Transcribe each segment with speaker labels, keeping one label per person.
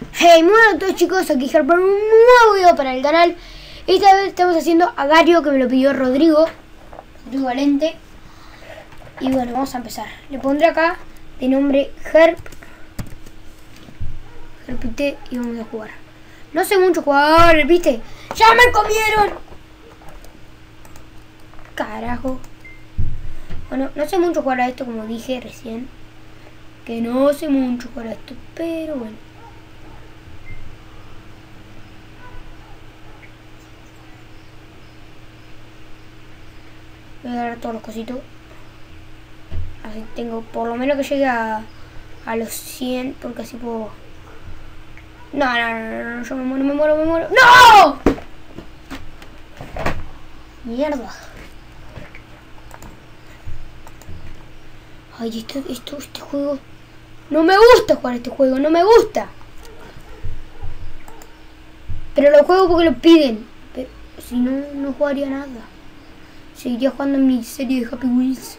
Speaker 1: Hey, muy buenas a todos chicos, aquí Ger para un nuevo video para el canal. Esta vez estamos haciendo a Gario, que me lo pidió Rodrigo Valente. Y bueno, vamos a empezar. Le pondré acá de nombre Herpite y vamos a jugar. No sé mucho jugar, ¿viste? ¡Ya me comieron! Carajo. Bueno, no sé mucho jugar a esto, como dije recién. Que no sé mucho jugar a esto, pero bueno. Voy a dar todos los cositos. Así tengo, por lo menos que llegue a los 100, porque así puedo... No, yo me muero. ¡No! Mierda. Ay, este juego... No me gusta jugar este juego, no me gusta. Pero lo juego porque lo piden. Pero si no, no jugaría nada. Seguiría jugando en mi serie de Happy Wheels.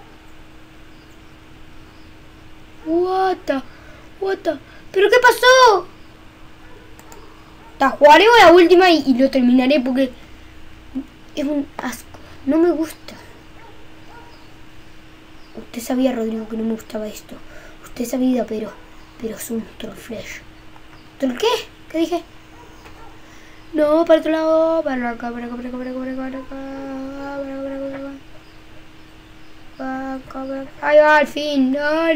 Speaker 1: What the... ¿Pero qué pasó? Jugaré la última y lo terminaré porque es un asco. No me gusta. Usted sabía, Rodrigo, que no me gustaba esto. Usted sabía, pero es un trollflash. ¿Troll qué? ¿Qué dije? No, para otro lado. Para acá. Ay, al fin. No.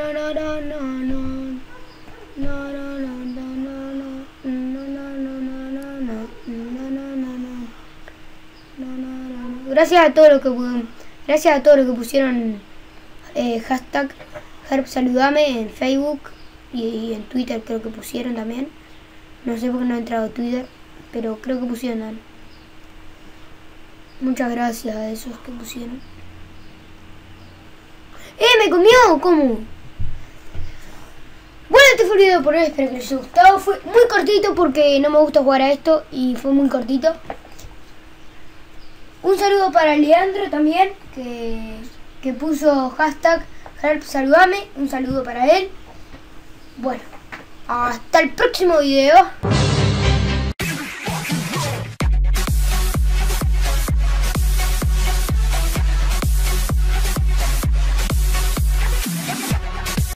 Speaker 1: Gracias a todos los que pusieron hashtag Saludame en Facebook y en Twitter, creo que pusieron también. No sé por qué no he entrado a Twitter, pero creo que pusieron. Muchas gracias a esos que pusieron. ¡Me comió! ¿Cómo? Bueno, este fue el video por hoy, espero que les haya gustado. Fue muy cortito porque no me gusta jugar a esto y fue muy cortito. Un saludo para Leandro también, que puso hashtag Saludame. Un saludo para él. Bueno, hasta el próximo video.